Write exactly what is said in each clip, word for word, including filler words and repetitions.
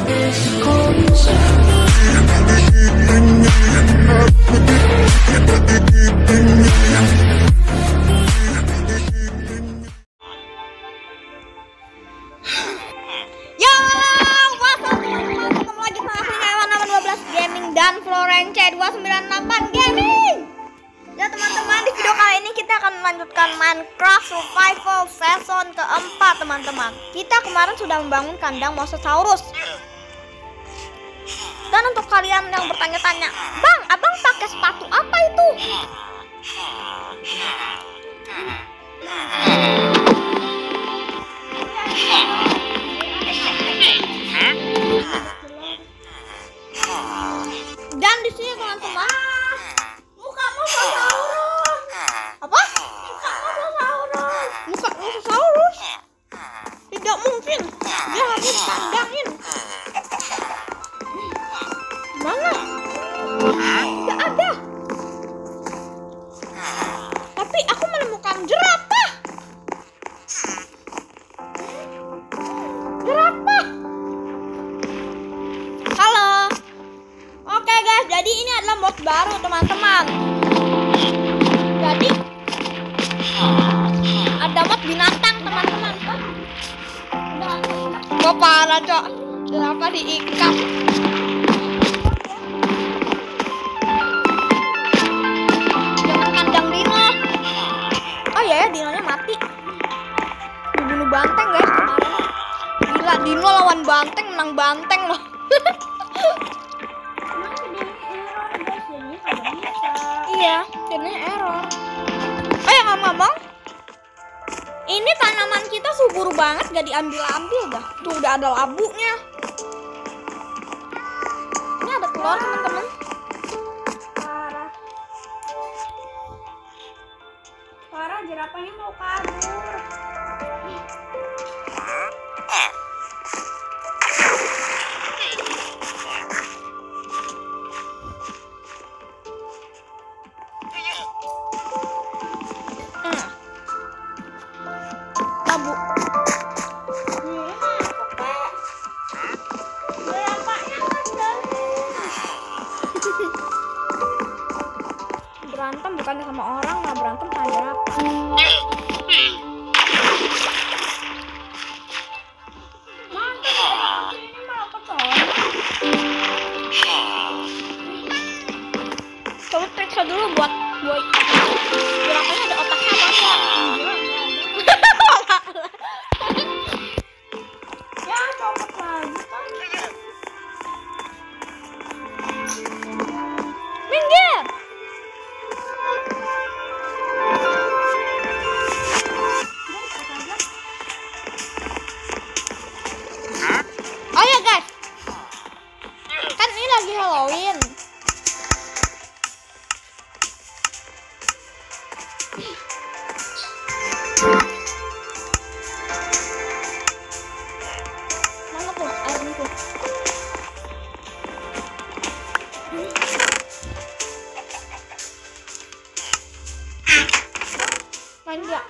Dan Florence dua sembilan delapan Gaming. Ya teman-teman, di video kali ini kita akan melanjutkan Minecraft Survival Season keempat teman-teman. Kita kemarin sudah membangun kandang Mosasaurus. Dan untuk kalian yang bertanya-tanya, Bang, abang pakai sepatu apa itu? Dan di sini teman-teman, muka mosasaurus. Apa? Muka mosasaurus. Muka mosasaurus? Tidak mungkin. Dia harus ditandangin. Mana? Tidak ada. Tapi aku menemukan jerapah. Jerapah. Halo. Oke guys, jadi ini adalah mod baru teman-teman. Jadi ada mod binatang teman-teman. Kok parah cok, kenapa diikat? Jangan kandang dino. Oh iya ya, dinonya mati. Dibunuh banteng guys kemarin. Gila, dino lawan banteng, menang banteng loh. Iya, jadinya error. Oh ya ngomong-ngomong, ini tanaman kita subur banget, gak diambil-ambil dah. Tuh udah ada labunya. Ini ada telur teman-teman. Parah. Parah, jerapahnya mau kabur. Berantem bukannya sama orang, nggak berantem sama jerapah. Mantap, ini malah kecolongan. Coba periksa dulu buat buat jerapahnya ada otaknya apa enggak? Ya copot lagi kan. Minggir. Oh ya guys, kan ini lagi Halloween. Mana tuh airnya tuh? Main gak?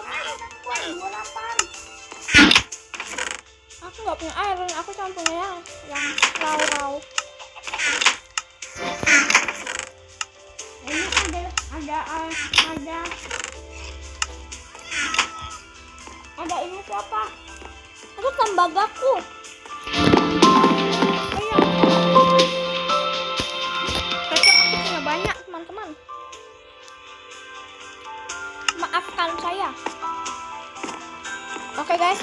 Aku nggak punya air, aku cuma punya yang yang raw-raw. Ini ada ada ada ada ini siapa? Aku tembagaku. Ayo. Besok aku punya banyak teman-teman. Maafkan saya. Oke guys.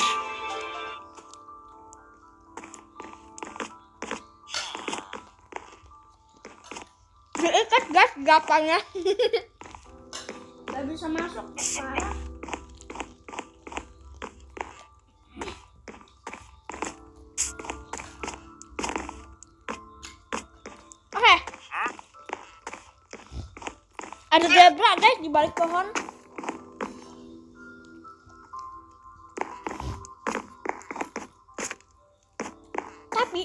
Diikat guys gapanya. Gak bisa masuk, parah. Oke. Ada zebra guys di balik pohon. Tapi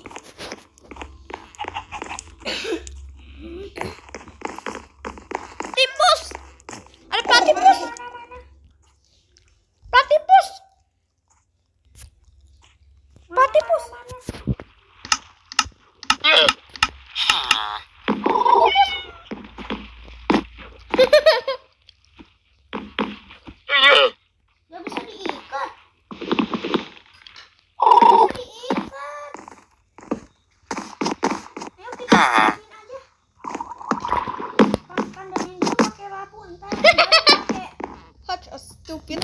timpus, ada platypus, platypus, platypus,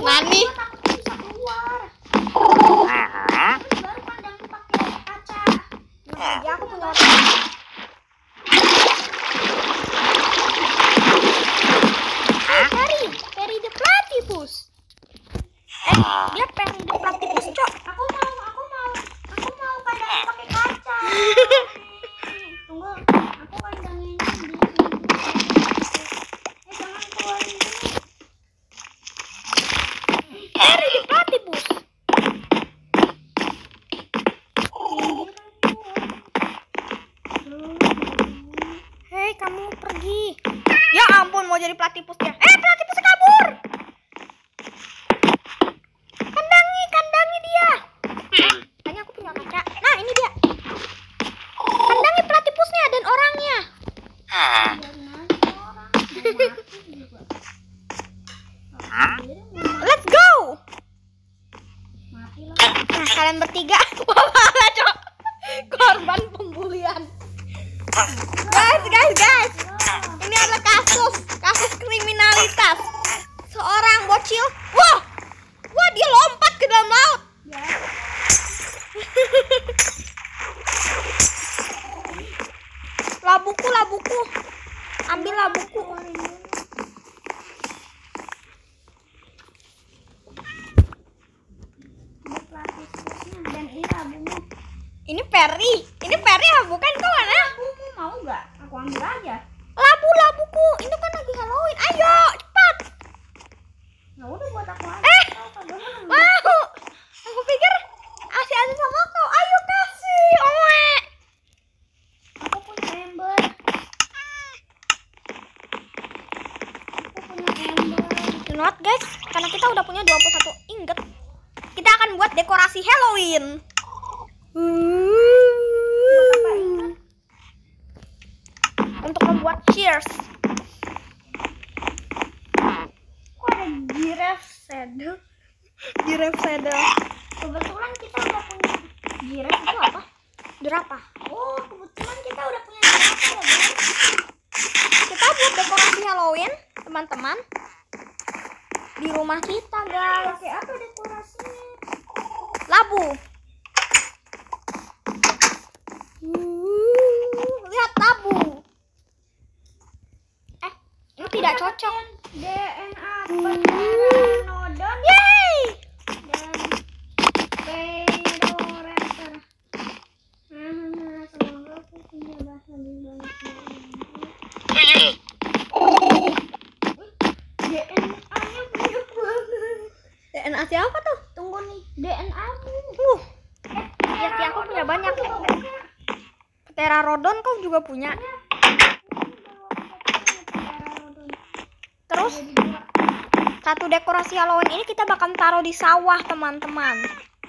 Nani? Takutnya bisa keluar. Baru kandangnya pakai kaca. Nah, ya aku punya otak. Eh, Perry, Perry the Platypus. Eh, dia Perry the Platypus, Cok. Aku mau, aku mau, aku mau kandangnya pakai kaca. Tunggu, aku kandangnya ini di eh jangan keluarin dulu. Perry the Platypus. Hei, kamu pergi. Ya ampun, mau jadi platypus ya. Eh, platypus kabur. Kandangi, kandangi dia. Eh, tanya aku punya kaca. Nah, ini dia. Kandangi platypusnya dan orangnya. Let's go. Nah, kalian bertiga. Wah, malah, Cok. Korban pembulian. Guys, guys, guys. Ini adalah kasus, kasus kriminalitas. Seorang bocil. Wah, wah dia lompat ke dalam laut. Labuku, labuku. Ambil labuku. Dan ini labumu. Ini Perry. Ini Perry apa bukan kau mana? Labumu mau nggak? Aku ambil aja. Labu, labuku. Ini kan lagi Halloween. Ayo, cepat. Ya udah buat aku aja. Eh, Kau kagak mau. mau. Aku pikir asih asih sama kau. Ayo kasih. Oe. Aku punya ember. Aku punya ember. You know what, guys? Karena kita udah punya dua puluh satu ingot, kita akan buat dekorasi Halloween. Buat apa ingat? Untuk membuat cheers. Kok ada giraffe saddle? Giraffe saddle. Kebetulan kita udah punya giraffe itu apa? Jerapah. Oh, kebetulan kita udah punya giraffe ya, guys. Kita buat dekorasi Halloween, teman-teman. Di rumah kita, guys. Pakai apa dekorasinya? Labu. Uh, lihat labu. Eh, ini tidak cocok. D N A Pteranodon Yeay! dan Velociraptor. Hmm, semoga aku punya bahasa lebih baik. D N A-nya banyak banget. D N A siapa tuh? Tunggu nih, D N A-mu. Uh, ya, ya aku punya banyak. Pteranodon kau juga punya. Terus satu dekorasi Halloween ini kita bakal taruh di sawah, teman-teman.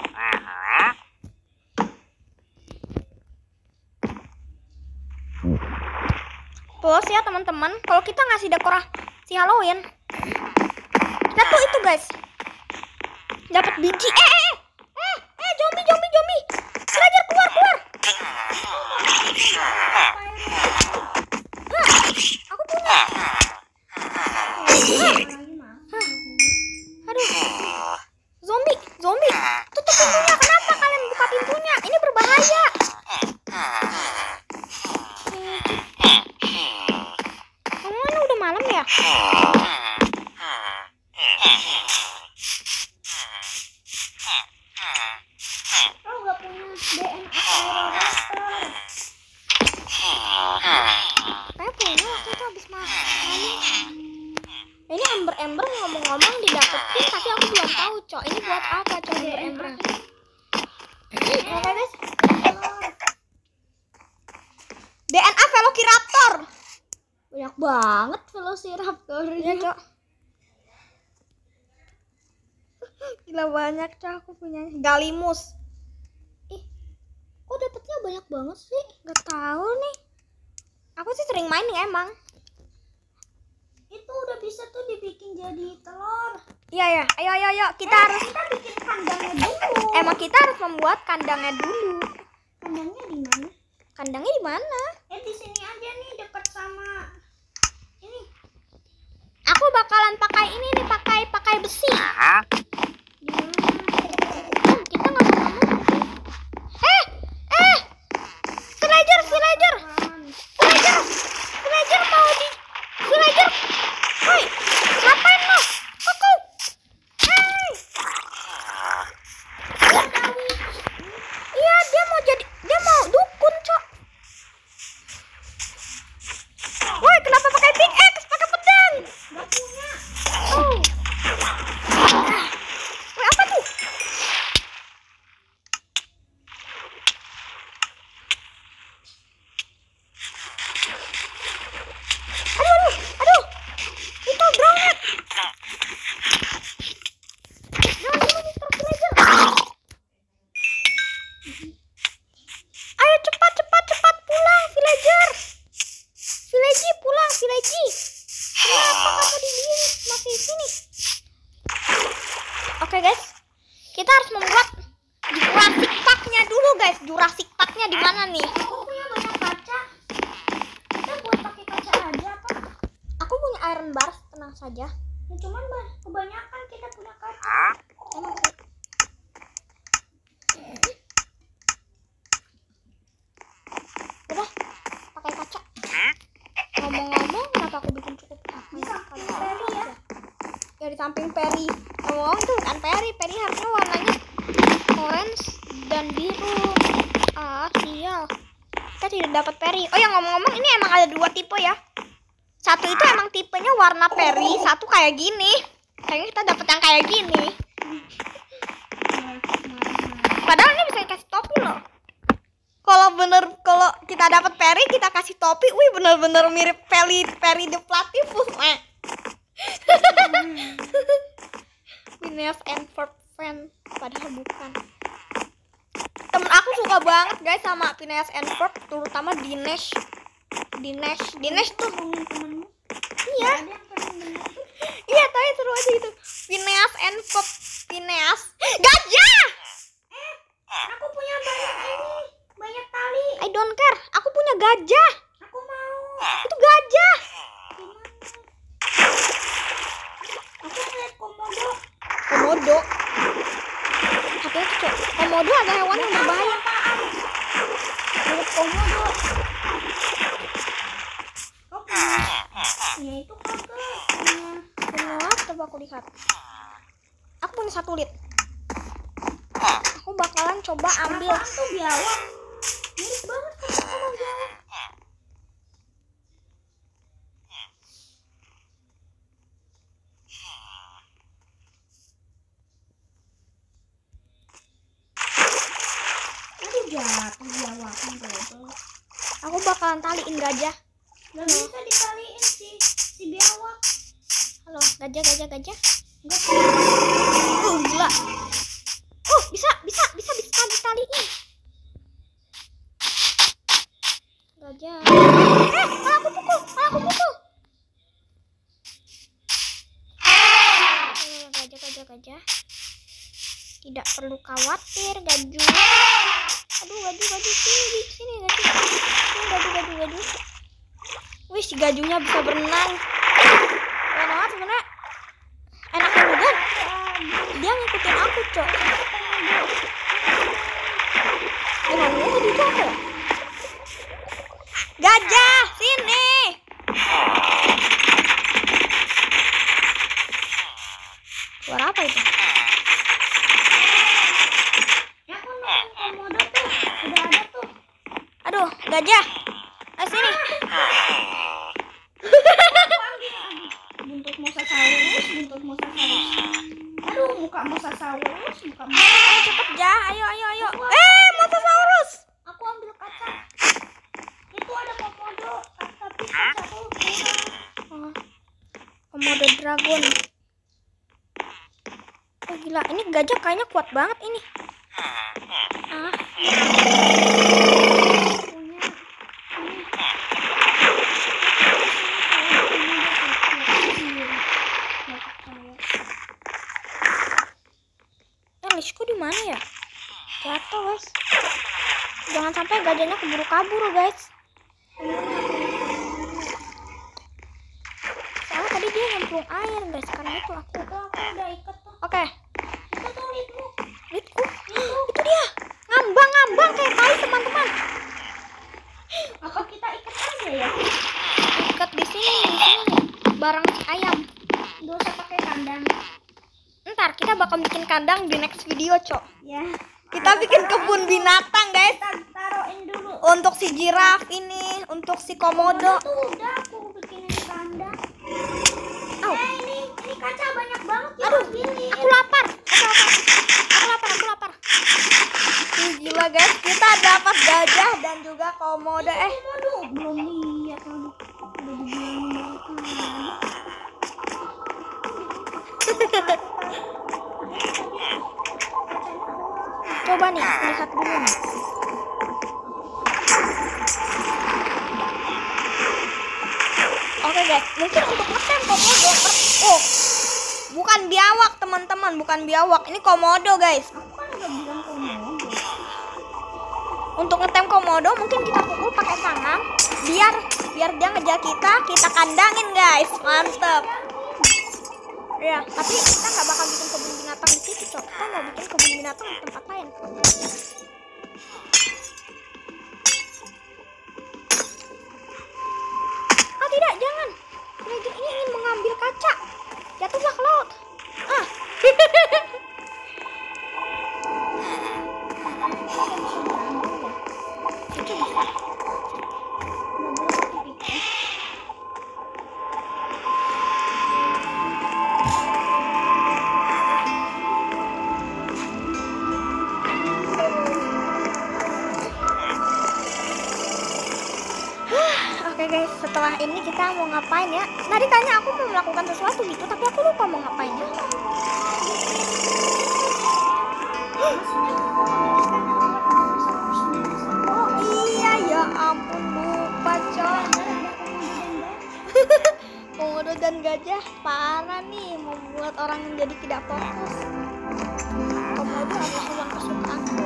Plus ya teman-teman, kalau kita ngasih dekorasi Halloween, kita tuh itu guys, dapat biji. Eh, eh, eh, eh, zombie, zombie, zombie, belajar keluar, keluar. Hah, aku punya. Aduh, zombie, zombie, tutup pintunya. Kenapa kalian buka pintunya? Ini berbahaya. Kamu ini udah malam ya? Kau nggak punya D N A Velociraptor? Saya punya waktu itu habis makan. Ini ember-ember ngomong-ngomong didapetin, tapi aku belum tahu, Cok. Ini buat apa, Cok, ember-ember? Oke, guys. D N A Velociraptor. Banyak banget Velociraptornya. Iya, Cok. Gila banyak, Cok, aku punya. Galimus. Ih, kok dapetnya banyak banget sih? Gak tahu nih. Aku sih sering main nih emang. Itu udah bisa tuh dibikin jadi telur. Iya ya. Ayo ayo ayo. Kita Eh, harus kita bikin kandangnya dulu. emang kita harus membuat kandangnya dulu. Kandangnya di mana? Kandangnya di mana? Eh, di sini aja nih, dekat sama ini. Aku aku bakalan pakai ini nih, pakai pakai besi. Hmm, kita nggak bakal mati. Eh, eh, villager, villager, villager, villager mau di, villager. Woi, ngapain lo? Kuku. Hey. Iya, dia mau jadi, dia mau dukun, Cok. Woi, kenapa pakai pickaxe, pakai pedang? Gak punya. Oh. Woi, apa tuh? Aduh, aduh, aduh. Itu granat. Jangan dulu, mister Villager. Ayo cepat, cepat, cepat pulang, Villager. Villager pulang, Villager. Kenapa kamu di sini? Masih di sini. Oke guys, kita harus membuat Jurassic Park-nya dulu guys. Jurassic Park-nya di mana nih? Aku punya banyak kaca. Kita buat pakai kaca aja apa? Aku punya iron bar, tenang saja. Ya cuman bah, kebanyakan kita punya kaca. Emang udah pakai kaca. Ngomong-ngomong, kenapa aku bikin cukup? Di samping Perry ya. Ya di samping Perry. Ngomong-ngomong tuh kan Perry, Perry harusnya warnanya orange dan biru. Ah, sial. Kita tidak dapat Perry. Oh ya, ngomong-ngomong ini emang ada dua tipe ya. Satu itu emang tipenya warna Perry, satu kayak gini. Kayaknya kita dapat yang kayak gini. Padahal ini bisa dikasih topi loh. Kalau bener, kalau kita dapat Perry, kita kasih topi. Wih, bener-bener mirip Perry, Perry the Platypus. Eh. Phineas and Ferb fan, padahal bukan. Temen aku suka banget guys sama Phineas and Ferb, terutama Dinesh. Dinesh, Dinesh tuh. Temen-temenmu. Iya. Ada yang paling bener tuh. Iya, tapi seru aja gitu. Phineas and Ferb, Phineas. Gajah! Aku punya banyak ini, banyak tali. I don't care. Aku punya gajah. Aku mau. Itu gajah. Gimana? Aku ngeliat komodo. Komodo. Hati-hati, Cok. Komodo ada hewan yang berbahaya. Apaan? Ngeliat komodo. Oh, punya. Punya itu kagak. Punya. Punya, coba aku lihat. Aku punya satu lit. Aku bakalan coba ambil. Apaan tuh biawak? Mirip banget kan sama biawak. Aduh jatuh biawaknya bodoh. Aku bakalan taliin gajah. Gak bisa ditaliin si si biawak. Halo, gajah, gajah, gajah. Gak bisa. Uh, gila. Uh, bisa, bisa, bisa, bisa ditaliin. Gajah. Eh, malah aku pukul, malah aku pukul. Ayo, gajah, gajah, gajah. Tidak perlu khawatir, gaju. Aduh, gaju, gaju, sini, sini, gaju. Sini, gaju, gaju, gaju. Wih, si gajunya bisa berenang. Keren banget sebenarnya. Enaknya juga, dia ngikutin aku, Cok. Dia ngomong tadi itu apa ya? Gajah, sini. Suara apa itu? Ya aku nonton komodo tuh. Udah ada tuh. Aduh, gajah. Ayo sini. Buntut mosasaurus, buntut mosasaurus. Aduh, muka mosasaurus, muka Ayo mosasaurus. cepet, Jah. Ayo, ayo, ayo. Eh, mosasaurus. Aku ambil kaca. Itu ada komodo, tapi kaca aku kurang. Oh, Komodo dragon. Oh gila, ini gajah kayaknya kuat banget ini. Ah, Punya. ya Lisku di mana ya? Jatuh guys. Jangan sampai gajahnya keburu kabur guys. Soalnya tadi dia nyemplung air guys, karena itu aku. Tuh, aku udah ikat tuh. Oke, Itu tuh lidmu. lidku. Itu dia. Ngambang-ngambang kayak tai teman-teman. Apa kita ikat aja ya? Ikat di sini, di sini. Barang si ayam. Gak usah pakai kandang. Ntar kita bakal bikin kandang di next video, Cok. Ya. Kita bikin kebun binatang, guys. Kita taruhin dulu. Untuk si jiraf ini, untuk si komodo. Tuh udah aku bikinin kandang. Au. Eh ini, ini kaca banyak banget ya. Aduh, ambilin. aku lapar. Aku lapar. Aku lapar, aku lapar. Ih, gila, guys. Kita dapat gajah dan juga komodo. Eh, Waduh, belum lihat lagi. Udah dibilangin banget. coba nih, lihat dulu nih. Oke guys, mungkin untuk ngetem komodo. Oh, bukan biawak teman-teman, bukan biawak. Ini komodo guys. Aku kan udah bilang komodo. Untuk ngetem komodo mungkin kita pukul pakai tangan, biar biar dia ngejar kita, kita kandangin guys. Mantep. Ya, tapi kita nggak bakal bikin kebun binatang di situ, Cok. Kita mau bikin kebun binatang di tempat lain. Ah tidak, jangan. Dragon ini ingin mengambil kaca. Jatuhlah ke laut. Ah. Itu bisa. Oke guys, setelah ini kita mau ngapain ya? Nah ditanya aku mau melakukan sesuatu gitu, tapi aku lupa mau ngapain ya. Oh iya ya ampun, lupa coy. Komodo dan gajah parah nih, membuat orang menjadi tidak fokus. Komodo adalah hewan kesukaanku.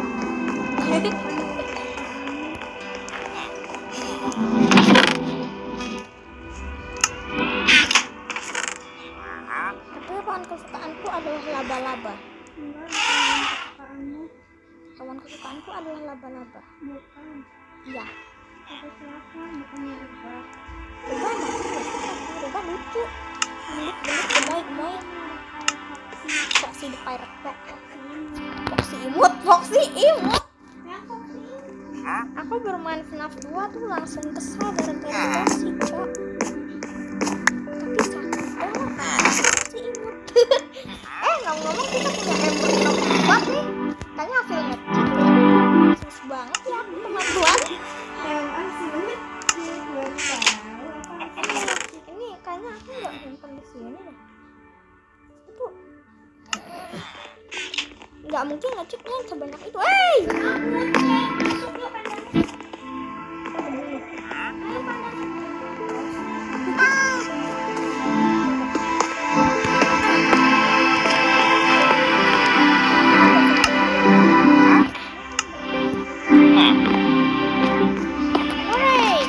Tapi hewan kesukaanku adalah laba-laba. Enggak, bukan kesukaanmu. Hewan kesukaanku adalah laba-laba. Bukan. Iya. Aku silakan, bukannya rubah. Laba emang aku gak suka. Laba lucu. Belut-belut gemoy-gemoy. Foxy the Pirate Fox. Foxy imut, Foxy imut. Yang foxy. Aku bermain FNAF dua tuh langsung kesal gara-gara Foxy, Cok. Tapi sakit banget. Foxy imut. Eh, ngomong-ngomong kita punya ember enam kuat nih. Kayaknya hasilnya sus banget ya, teman-teman. Emang sih, belum tahu. Ini kayaknya aku nggak nyimpen di sini deh. Itu nggak mungkin ngeceknya sebanyak itu. Hey! Aku ngecek, masuk yuk kandangnya. Ayo kandangnya. Hooray!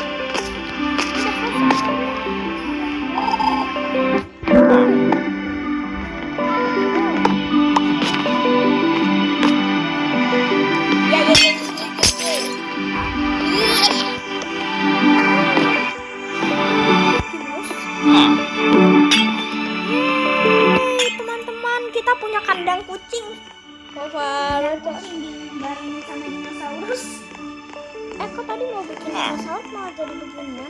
Ya, ya, ya, ya, ya. Yeay, teman-teman, kita punya kandang kucing. Favorit. Kucing di bareng sama dinosaurus. Eh, kok tadi mau bikin dinosaurus malah jadi beginian?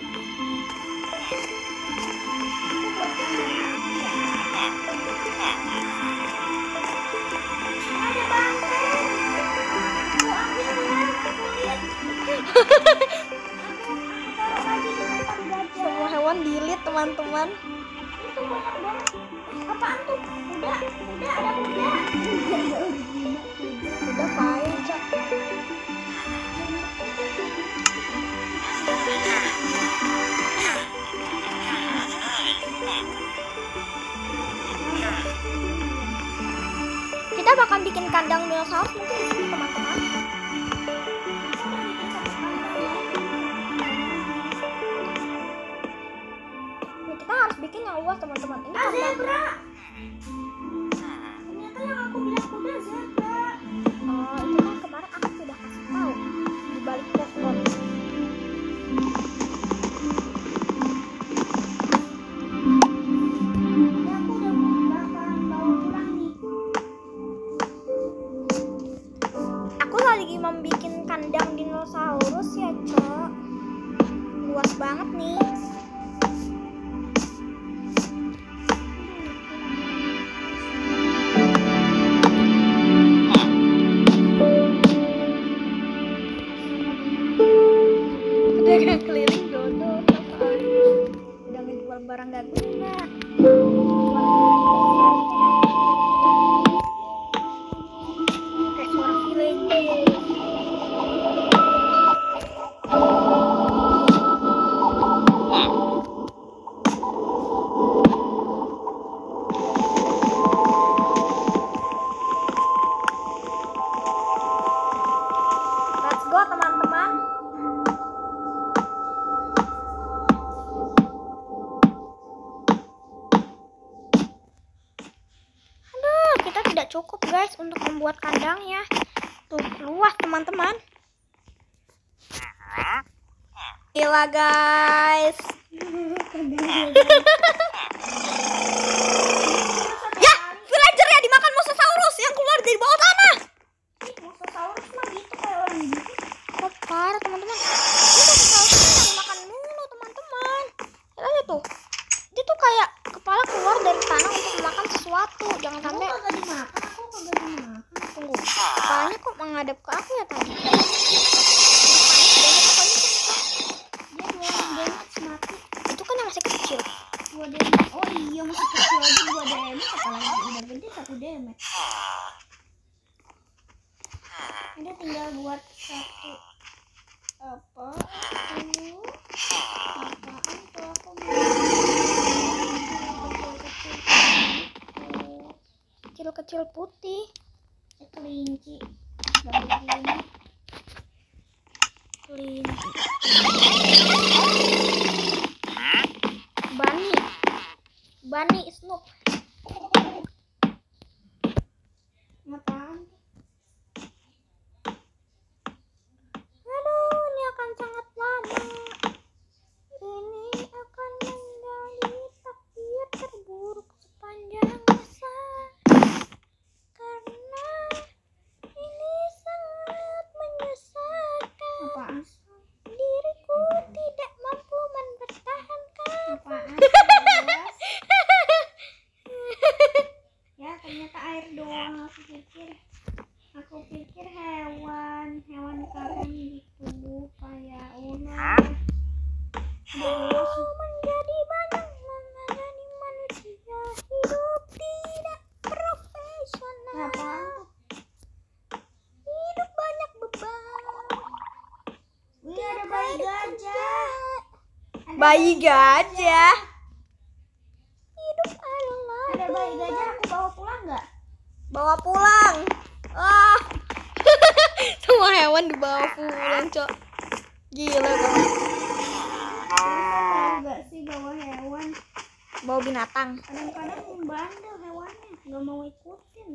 Ada banteng. Aku ambil ya, aku lihat. Aku taruh lagi di tempat gajah. Semua hewan dilit, teman-teman. Itu banyak banget. Apaan tuh? Kuda, kuda, ada kuda. Udah pahit, Cak. Kita bakal bikin kandang dinosaurus mungkin di sini, teman-teman. Nih, kita harus bikin yang luas Ah, kandang. zebra. Ternyata yang aku bilang kuda zebra. Oh, itu kan kemarin aku sudah kasih tahu di balik pohon. Ini aku udah bakalan bawa pulang nih. Aku lagi membuat kandang dinosaurus ya, Cok. Luas banget nih. Pedagang keliling dodo, udah ngejual barang gak guna. Kayak suara village. Let's go teman-teman. Aduh, kita tidak cukup guys untuk membuat kandangnya. Tuh, luas teman-teman. Gila guys. Ya, villager ya dimakan mosasaurus yang keluar dari bawah tanah. Ih, mosasaurus mah gitu kayak orang gitu. Kok parah teman-teman. Ini mosasaurus dimakan mulu teman-teman. Lihat tuh. Dia tuh kayak kepala keluar dari tanah untuk memakan sesuatu. Jangan Aku sampai. kagak dimakan, aku kagak dimakan. Tunggu. Kepalanya kok menghadap ke aku ya tadi? Dia jualan donuts mati. Itu kan yang masih kecil. Dua demet. Oh iya, masih kecil aja dua demet. Apalagi udah gede satu demet. Udah tinggal buat satu apa dulu. Apaan tuh aku Kecil-kecil putih. Eh, kelinci. Begini. Kelinci. Bunny. Bunny Snoop. Apaan? Aduh, ini akan sangat lama. Ini akan menjadi takdir terburuk sepanjang masa. Karena ini sangat menyesatkan. Apaan? Diriku tidak mampu mempertahankan. Apaan? Ya, ternyata air doang. Aku pikir aku pikir hewan hewan keren gitu kayak ular. Kau menjadi banyak menangani manusia hidup tidak profesional. Apaan? Hidup banyak beban. Wih, ada bayi gajah. Ada Bayi gajah. Hidup adalah Ada bayi gajah, aku bawa pulang nggak? bawa pulang. Ah. Semua hewan dibawa pulang, Cok. Gila kan. Tahu nggak sih bawa hewan? Bawa binatang. Kadang-kadang membandel hewannya, nggak mau ikutin.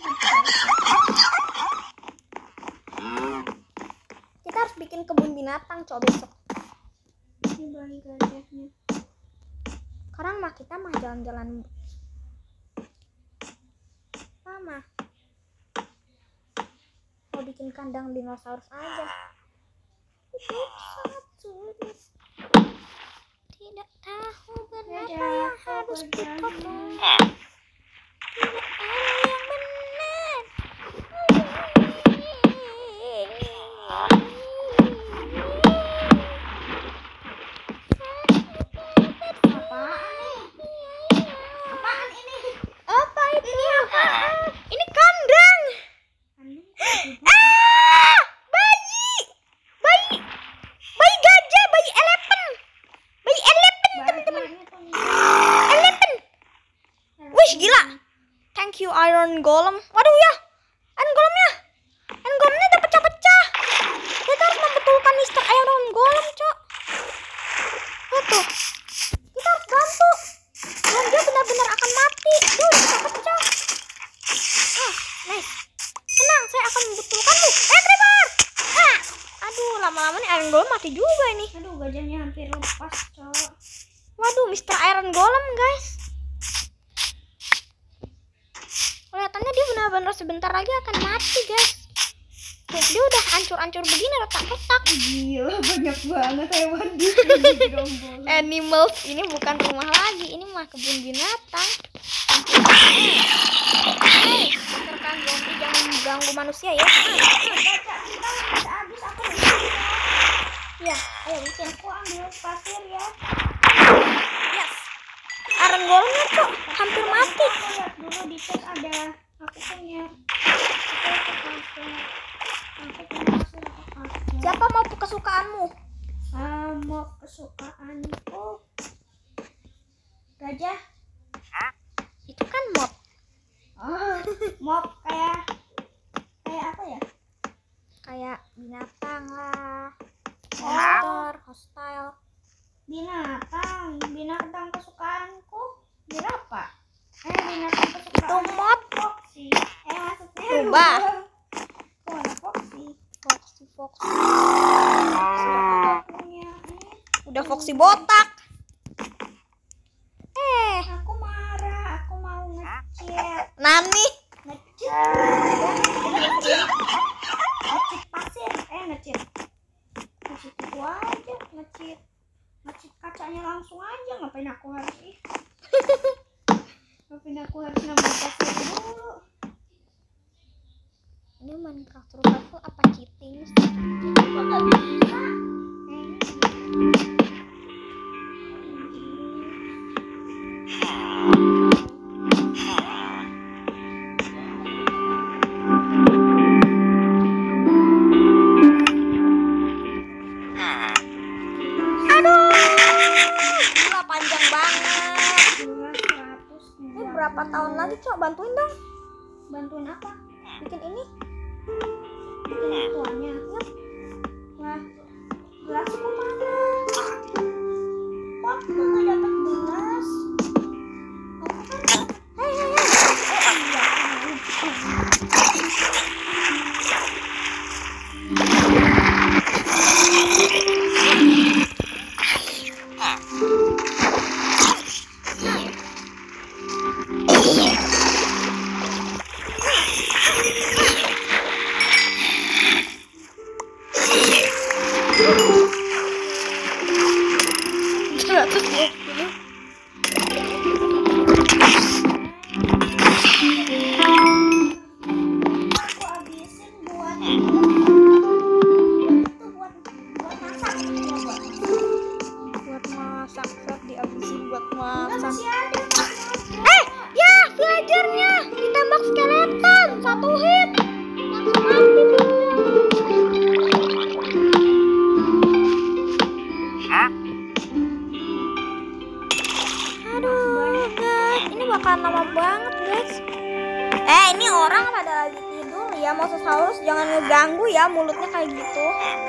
Kita harus bikin kebun binatang, Cok, besok. Ini bayi gajahnya. Sekarang mah kita mah jalan-jalan. Mama mau bikin kandang dinosaurus aja. Itu sangat sulit. Tidak tahu Ya, kenapa yang jatuh harus gajahnya. dipotong. Tidak ada yang benar. Apaan nih? Apaan ini? Apa itu? Ini kandang. Kandung. Ah, bayi, bayi, bayi gajah, bayi elephant, bayi elephant, teman-teman, elephant. Wih, gila. Thank you Iron Golem. Waduh ya, Iron Golemnya, Iron Golemnya udah pecah-pecah. Kita harus membetulkan Mister Iron Golem, Cok. Lihat tuh, kita harus bantu. Dan dia benar-benar Aduh, lama-lama nih Iron Golem mati juga ini. Aduh, gajahnya hampir lepas, cowok. Waduh, mister Iron Golem, guys. Kelihatannya dia benar-benar sebentar lagi akan mati, guys. Tuh, dia udah hancur-hancur begini, retak-retak. Gila, banyak banget hewan di sini gerombolan. Animals ini bukan rumah lagi, ini mah kebun binatang. Hei, rekan zombie jangan mengganggu manusia ya. Gajah kita udah habis, aku bikin. Ya, ayo bikin. Aku ambil pasir ya. Yes. Iron Golemnya kok hampir mati. Aku lihat dulu di chat ada. Aku punya. Aku ke kafe. Aku punya pasir ke kafe. Siapa mau kesukaanmu? Ah, mau kesukaanku. Gajah. Itu kan mob. Oh, mob kayak kayak apa ya? Kayak binatang lah. Oh. Monster, hostile. Binatang, binatang kesukaanku berapa? Eh, binatang kesukaan. Itu mod. Foxy. Eh, maksudnya Coba. Oh, ada Foxy. Foxy, Foxy. Aku punya ini. Udah Foxy botak. Eh, Aku marah, aku mau ngechat. Nani. Ngechat. Ngechat pasir, eh ngechat. Ngechat itu aja, ngechat. Ngechat kacanya langsung aja, ngapain aku harus ih. Ngapain aku harus ngambil pasir dulu. Ini Minecraft survival apa cheating? Kok nggak bisa? Aduh, gila panjang banget. dua ratus Ini berapa tahun lagi, Cok? Bantuin dong. Bantuin apa? Bikin ini. Bikin tuanya. Yap. Wah, gelasku mana? Kok aku nggak dapat gelas? Aku kan Hei, hei, hei. seratus dua puluh. aku habisin buat itu buat buat masak ya, buat Buat masak, Fred dihabisin buat Enggak, masak. masih ada, masih ada. Eh, ya, villagernya ditembak skeleton. Satu hit. Langsung mati dia. Aduh, guys, ini bakalan lama banget, guys. Eh, ini orang pada lagi tidur ya, Mosasaurus jangan ngeganggu ya, mulutnya kayak gitu.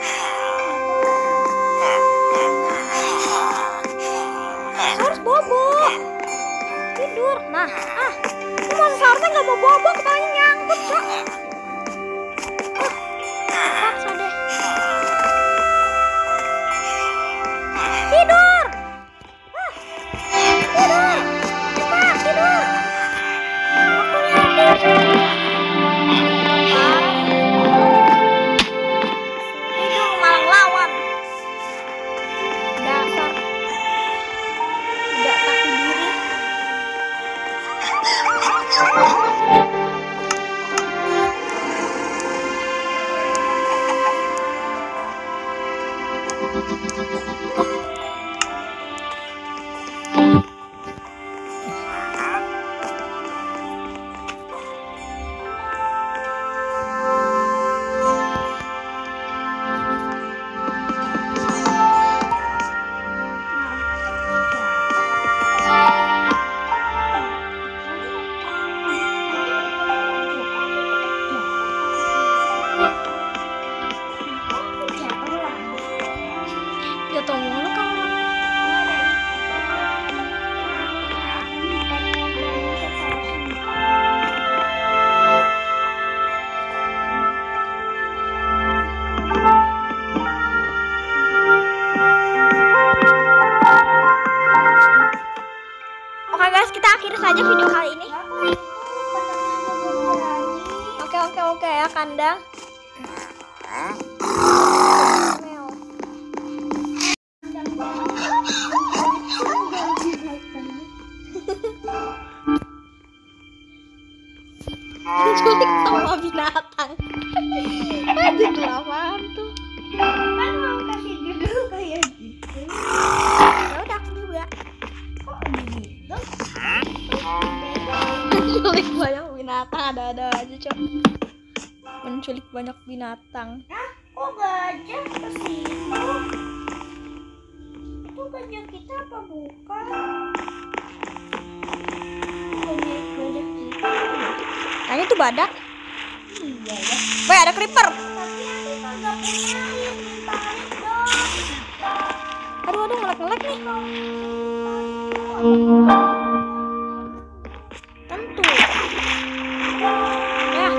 Mosasaurus bobo. Tidur. Nah, ah. Ini Mosasaurusnya nggak mau bobo, kepalanya nyangkut, Cok. Ah, paksa deh. Tidur. Ah. Tidur. Cepat, tidur. Waktunya tidur. Tidur malah lawan. Dasar. Tidak tahu diri. Jatuh mulu kau orang. aja video kali ini. Aku itu kandangnya belum jadi. Oke oke oke ya kandang. Meo. Diculik sama binatang. Aduh apaan tuh? Kan mau kasih judul kayak gitu. Ya udah aku juga. Kok gitu? Menculik banyak binatang, ada-ada aja cok. Menculik banyak binatang. Nah, kok gajah ke situ? Itu gajah kita apa bukan? Gajah gajah kita. Kayaknya itu badak. Iya ya. Woi ada creeper. Tapi aku kagak punya air, minta air dong. Aduh aduh ngelek-ngelek nih. Tentu. Ya,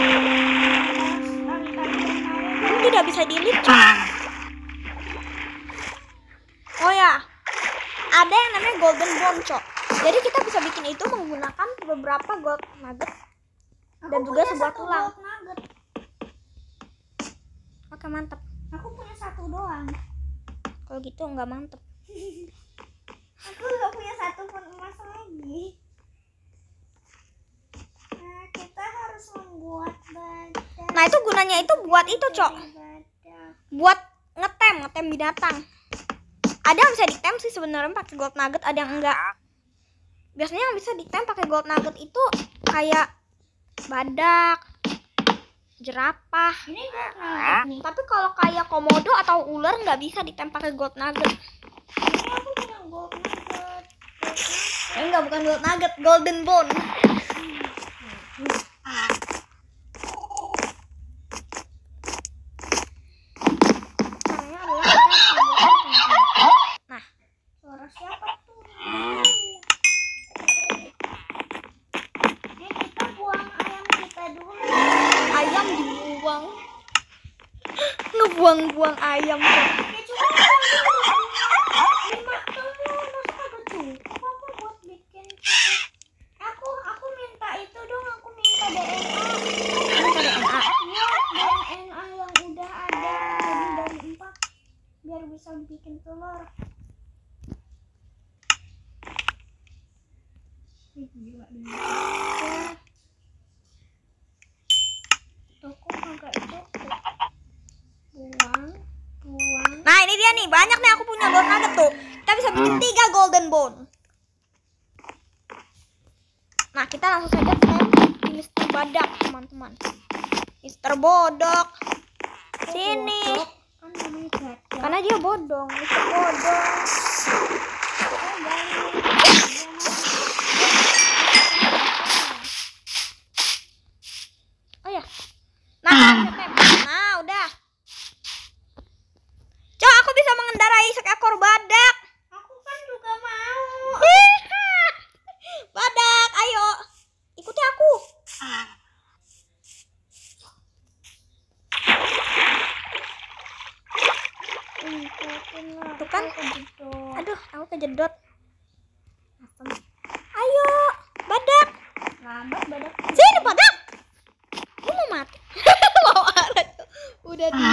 ini tidak bisa delete cok. Oh ya, ada yang namanya golden bone cok. Jadi kita bisa bikin itu menggunakan beberapa gold nugget dan Aku juga punya sebuah satu tulang. gold nugget. Oke mantap. Aku punya satu doang. Kalau gitu nggak mantap. Aku nggak punya satu pun emas lagi. Nah, kita harus membuat badak. Nah itu gunanya itu buat itu cok. Dari badak. Buat ngetem, ngetem binatang. Ada yang bisa ditem sih sebenarnya pakai gold nugget, ada yang enggak. Biasanya yang bisa ditem pakai gold nugget itu kayak badak, jerapah. Ini gold nugget nih. Tapi kalau kayak komodo atau ular nggak bisa ditem pakai gold nugget. Ini aku punya gold nugget. Eh, enggak, bukan gold nugget, golden bone. Caranya adalah kita harus membuat- Nah, Suara siapa tuh? Ini kita buang ayam kita dulu. ayam dibuang. Ngebuang-buang ayam. Cok. Ya cuma lima telur, masa kagak cukup apa buat bikin gitu? Aku aku minta itu dong, aku minta D N A. Minta D N A. Iya, D N A yang udah ada lebih dari empat biar bisa bikin telur. Ih, gila nih. Ya. Tuh, kok kagak cukup. Buang, buang. Nah ini dia nih, banyak nih aku punya gold nugget tuh. Kita bisa bikin tiga golden bone. Nah kita langsung saja ke mister Badak teman-teman. mister Bodok sini. Bodok, kan namanya gajah. Karena dia bodong, mister Bodong. Oh, banyak. Oh ya. Nah, kita tem. Nah udah. Cok, aku bisa mengendarai seekor badak. Aku kan juga mau. Badak, ayo ikuti aku. Ikutin lah. Tuh kan? Aku kejedot. Aduh, aku kejedot. Ayo, badak. Lambat badak. Sini badak. Lu mau mati? Mau arah. Udah di.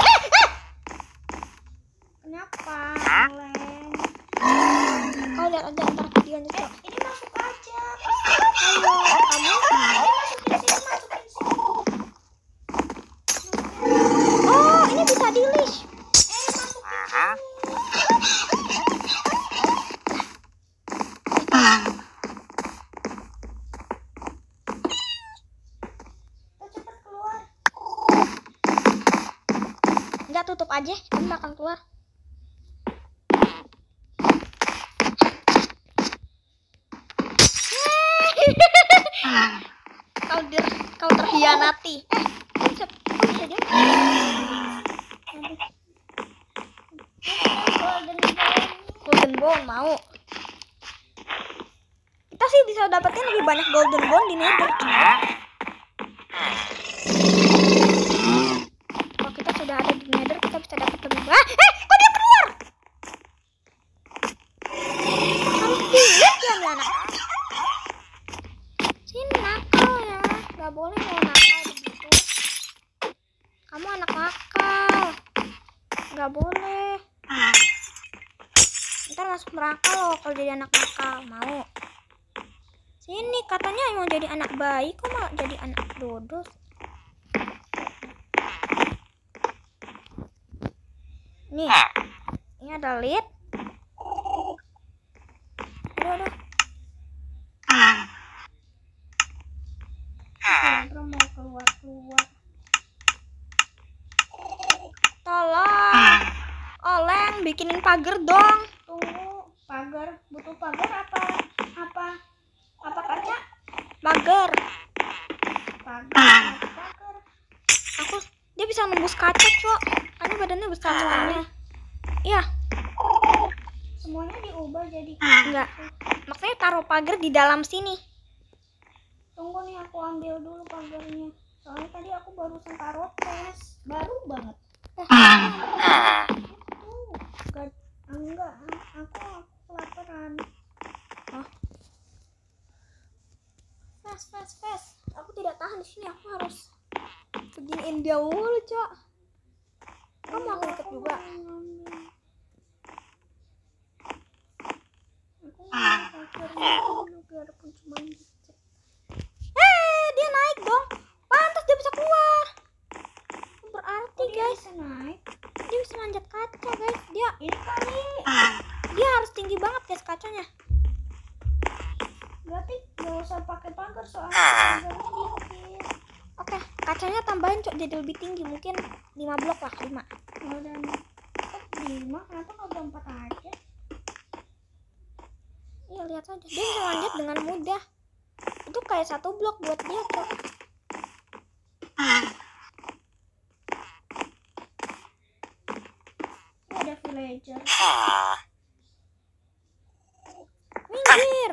Kenapa? Leng. Kau lihat aja ntar videonya Eh, Cok. ini masuk aja. Ayo, kamu. Masukin sini, masukin sini. Oh, ini bisa di list. Eh, masukin sini. Tuh, cepet keluar. Enggak, tutup aja. Kamu akan keluar. kau dir, kau terhianati. Eh, kok bisa, kok bisa dia? Golden bone. Golden bone mau. Kita sih bisa dapetin lebih banyak golden bone di nether. Kalau kita sudah ada di nether, kita bisa dapat lebih banyak. Eh, kok dia keluar? Harus dilihat ya nih anak. Nggak boleh. Ntar masuk neraka loh kalau jadi anak nakal. Mau? Sini katanya emang jadi anak baik, kok malah jadi anak dodos. Nih, ini ada lead. Aduh, aduh. Zebra mau keluar-keluar. Tolong. Oleng, bikinin pagar dong. Tunggu, pagar. Butuh pagar apa? Apa? Apa kaca? Pagar. Pagar. Pagar. Aku, dia bisa nembus kaca, Cok. Karena badannya besar sekali. Iya. Semuanya diubah jadi Enggak. Maksudnya taruh pagar di dalam sini. Tunggu nih, aku ambil dulu pagarnya. Soalnya tadi aku barusan taruh tes, baru banget. Itu enggak, enggak, aku aku kelaparan. Hah? Fast, fast, fast. Aku tidak tahan di sini. Aku harus beginiin dia dulu, Cok. Kamu akan ikut juga. Aku mau pagarnya dulu biarpun cuma dicek. Eh, dia naik dong. Pantas dia bisa keluar. Berarti, Oh, dia guys, bisa naik. dia bisa manjat kaca, guys. Dia Ini kali. dia harus tinggi banget, guys, kacanya. Berarti nggak usah pakai pagar soalnya pagarnya dikit. Oke, kacanya tambahin, Cok, jadi lebih tinggi. Mungkin lima blok lah, lima. Kalau udah oh, lima, kenapa nggak udah empat aja? Iya, lihat saja. Dia bisa manjat dengan mudah. Itu kayak satu blok buat dia, Cok. Ini ada villager. Minggir.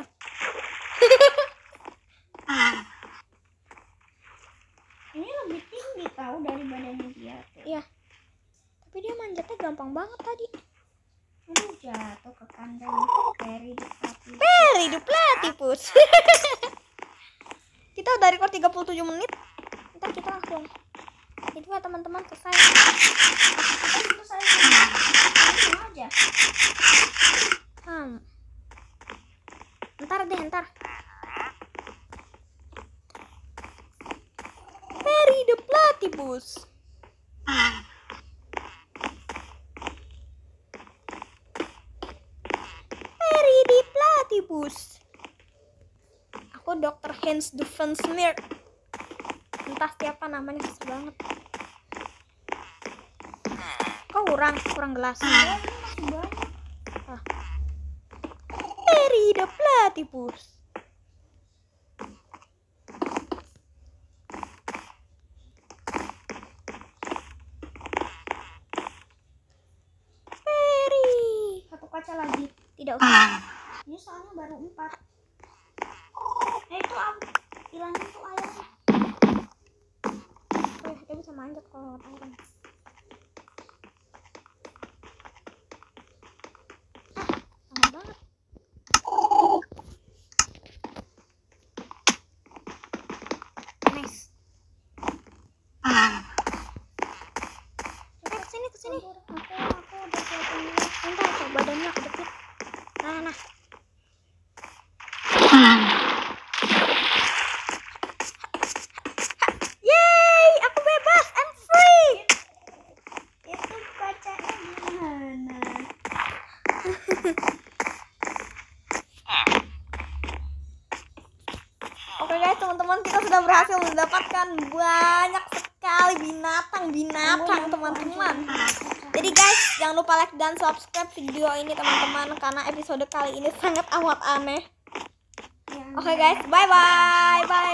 Ini lebih tinggi tahu dari badannya dia tuh. Iya. Tapi dia manjatnya gampang banget tadi. Aduh, jatuh ke kandang Perry di kaki. Perry the Platypus. Kita udah record tiga puluh tujuh menit. Ntar kita langsung. Itu ya teman-teman, selesai. Oh, itu saya langsung aja. Hmm. Ntar deh, ntar. Perry the Platypus. Perry the Platypus. Aku dokter Hans Duffensmeer. Entah siapa namanya, susah banget. Kok kurang, kurang gelas. Oh, ini masih banyak. Ah. Perry the Platypus. Perry. Satu kaca lagi. Tidak usah. Ini soalnya baru empat. Eh, itu am hilangin tuh airnya. Oh, dia bisa manjat kalau lewat airnya. Ah, lama banget. Nice. Oke, kesini, kesini. Aku, aku, aku udah siapin dulu. Bentar, tuh badannya kedekit. Nah, nah. Yeay, aku bebas, I'm free. Itu kacanya gimana? Oke guys, teman-teman, kita sudah berhasil mendapatkan banyak sekali binatang-binatang, teman-teman. Jadi guys, jangan lupa like dan subscribe video ini, teman-teman, karena episode kali ini sangat amat aneh. Ya, Oke guys, bye bye, bye.